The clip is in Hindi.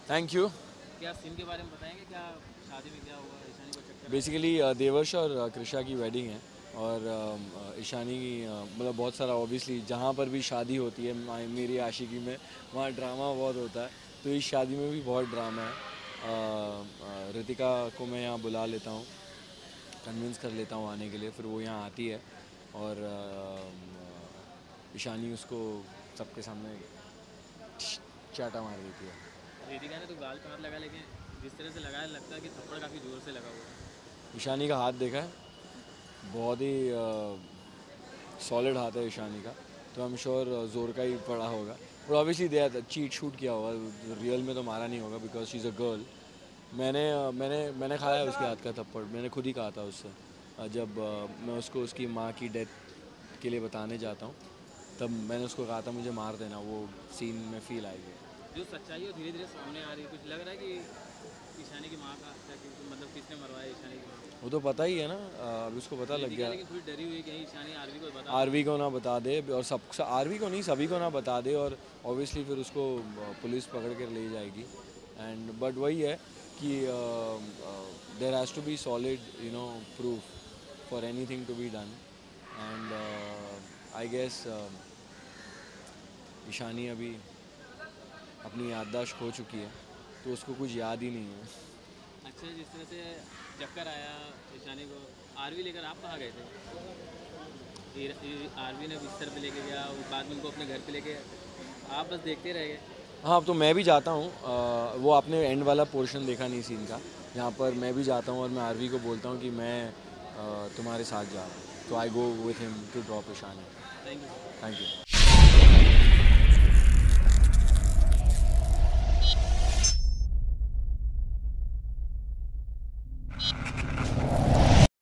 Thank you. क्या सीन के बारे में बताएंगे, क्या शादी में क्या हुआ, ईशानी को चक्कर बेसिकली देवर्ष और कृषा की वेडिंग है और ईशानी की मतलब बहुत सारा ऑब्वियसली जहाँ पर भी शादी होती है मेरी आशिकी में वहाँ ड्रामा बहुत होता है, तो इस शादी में भी बहुत ड्रामा है। रितिका को मैं यहाँ बुला लेता हूँ, कन्विंस कर लेता हूँ आने के लिए, फिर वो यहाँ आती है और ईशानी उसको सबके सामने चाटा मार देती है। रितिका ने तो गाल पे हाथ लगा, लेकिन जिस तरह से लगाया लगता है कि थप्पड़ काफ़ी ज़ोर से लगा हुआ है। ईशानी का हाथ देखा है, बहुत ही सॉलिड हाथ है ईशानी का, तो आई एम श्योर जोर का ही पड़ा होगा। और ऑब्वियसली दे चीट शूट किया होगा, रियल में तो मारा नहीं होगा because she is a girl. मैंने खाया उसके हाथ का थप्पड़, मैंने खुद ही कहा था उससे जब मैं उसको उसकी माँ की डेथ के लिए बताने जाता हूँ, तब मैंने उसको कहा था मुझे मार देना, वो सीन में फील आएगी। जो सच्चाई है धीरे धीरे सामने आ रही है, कुछ लग रहा है कि ईशानी की माँ का हत्या मतलब किसने मरवाया ईशानी की माँ को। वो तो पता ही है ना, अभी उसको पता लग गया। लेकिन थोड़ी डरी हुई कहीं ईशानी आरवी को बता आरवी को ना बता दे, और सब आरवी को नहीं सभी को ना बता दे, और ऑब्वियसली फिर उसको पुलिस पकड़ कर ले जाएगी। एंड बट वही है कि there has to be solid proof for anything to be done. And I guess Ishani अभी अपनी याददाश्त खो चुकी है, तो उसको कुछ याद ही नहीं है। अच्छा, जिस तरह से चक्कर आया ईशानी को, आरवी लेकर आप कहाँ गए थे? आरवी ने बिस्तर पे लेके गया, वो बाद में उनको अपने घर पे लेके, आप बस देखते रह गए। हाँ, अब तो मैं भी जाता हूँ। वो आपने एंड वाला पोर्शन देखा नहीं सीन का, जहाँ पर मैं भी जाता हूँ और मैं आरवी को बोलता हूँ कि मैं तुम्हारे साथ जा रहा हूँ, तो I go with him to drop Ishani. Thank you. Thank you.